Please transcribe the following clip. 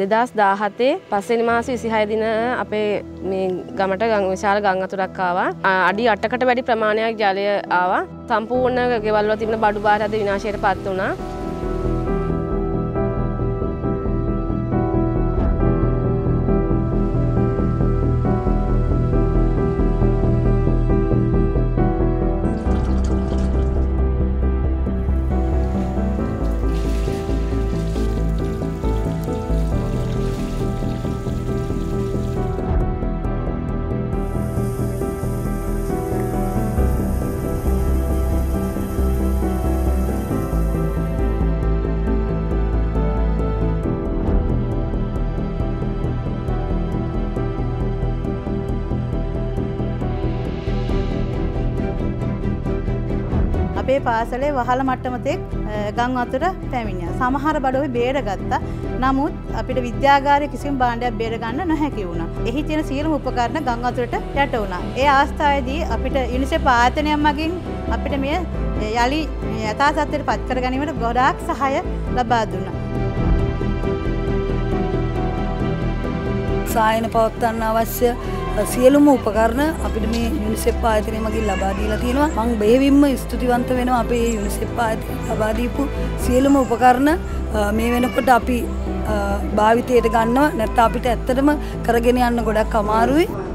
2017 පස්වෙනි මාසේ 26 දින අපේ මේ ගමට විශාල ගම් වතුරක් ආවා. අඩි 8කට වැඩි ප්‍රමාණයක් ජලය ආවා. සම්පූර්ණ ගෙවල් වල තිබෙන බඩු බාර අද විනාශයට පත් වුණා. අපේ පාසලේ වහල මට්ටමතෙක් ගම් වතුර පැමිණියා. සමහර බඩොහි බේරගත්තා. නමුත් අපිට විද්‍යාගාරයේ කිසිම භාණ්ඩයක් බේර ගන්න නොහැකි වුණා. එහි තියෙන සියලුම උපකරණ ගම් වතුරට යට වුණා. ඒ අවස්ථාවේදී අපිට යුනිසෙෆ් ආයතනයක් මගින් අපිට මේ යලි යථා තත්ත්වයට පත් කර ගැනීමට ගොඩාක් සහාය ලබා දුන්නා. සායන පවත්වන්න අවශ්‍ය සියලුම උපකරණ අපිට මේ යුනිසෙෆ් ආයතනය මගින් ලබා දීලා තියෙනවා. මම බෙහෙවින්ම ස්තුතිවන්ත වෙනවා අපේ යුනිසෙෆ් ආයතනය ලබා දීපු සියලුම උපකරණ මේ වෙනකොට අපි භාවිතයට ගන්නවා. නැත්නම් අපිට ඇත්තටම කරගෙන යන්න ගොඩක් අමාරුයි.